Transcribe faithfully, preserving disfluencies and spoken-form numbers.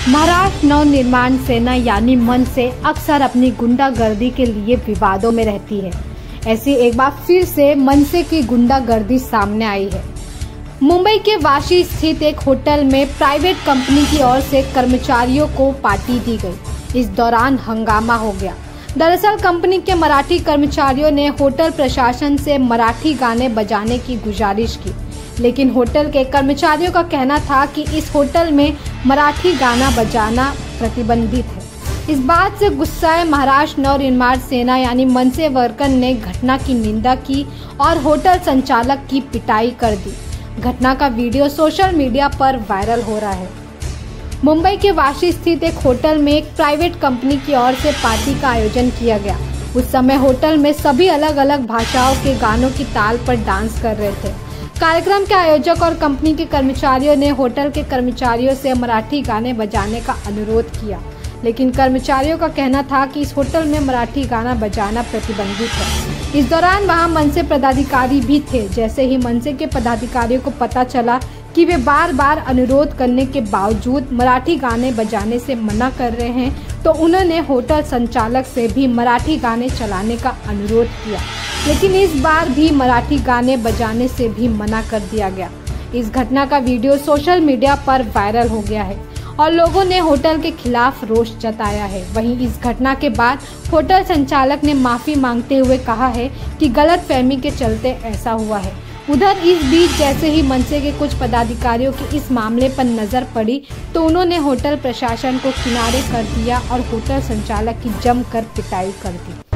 महाराष्ट्र नवनिर्माण सेना यानी मनसे अक्सर अपनी गुंडागर्दी के लिए विवादों में रहती है। ऐसी एक बार फिर से मनसे की गुंडागर्दी सामने आई है। मुंबई के वाशी स्थित एक होटल में प्राइवेट कंपनी की ओर से कर्मचारियों को पार्टी दी गई। इस दौरान हंगामा हो गया। दरअसल कंपनी के मराठी कर्मचारियों ने होटल प्रशासन से मराठी गाने बजाने की गुजारिश की, लेकिन होटल के कर्मचारियों का कहना था कि इस होटल में मराठी गाना बजाना प्रतिबंधित है। इस बात से गुस्साए महाराष्ट्र नवनिर्माण सेना यानी मनसे वर्कर ने घटना की निंदा की और होटल संचालक की पिटाई कर दी। घटना का वीडियो सोशल मीडिया पर वायरल हो रहा है। मुंबई के वाशी स्थित एक होटल में एक प्राइवेट कंपनी की ओर से पार्टी का आयोजन किया गया। उस समय होटल में सभी अलग अलग भाषाओं के गानों की ताल पर डांस कर रहे थे। कार्यक्रम के आयोजक और कंपनी के कर्मचारियों ने होटल के कर्मचारियों से मराठी गाने बजाने का अनुरोध किया, लेकिन कर्मचारियों का कहना था कि इस होटल में मराठी गाना बजाना प्रतिबंधित है। इस दौरान वहां मनसे पदाधिकारी भी थे। जैसे ही मनसे के पदाधिकारियों को पता चला कि वे बार बार अनुरोध करने के बावजूद मराठी गाने बजाने से मना कर रहे हैं, तो उन्होंने होटल संचालक से भी मराठी गाने चलाने का अनुरोध किया, लेकिन इस बार भी मराठी गाने बजाने से भी मना कर दिया गया। इस घटना का वीडियो सोशल मीडिया पर वायरल हो गया है और लोगों ने होटल के खिलाफ रोष जताया है। वहीं इस घटना के बाद होटल संचालक ने माफी मांगते हुए कहा है कि गलतफहमी के चलते ऐसा हुआ है। उधर इस बीच जैसे ही मनसे के कुछ पदाधिकारियों की इस मामले पर नजर पड़ी, तो उन्होंने होटल प्रशासन को किनारे कर दिया और होटल संचालक की जमकर पिटाई कर दी।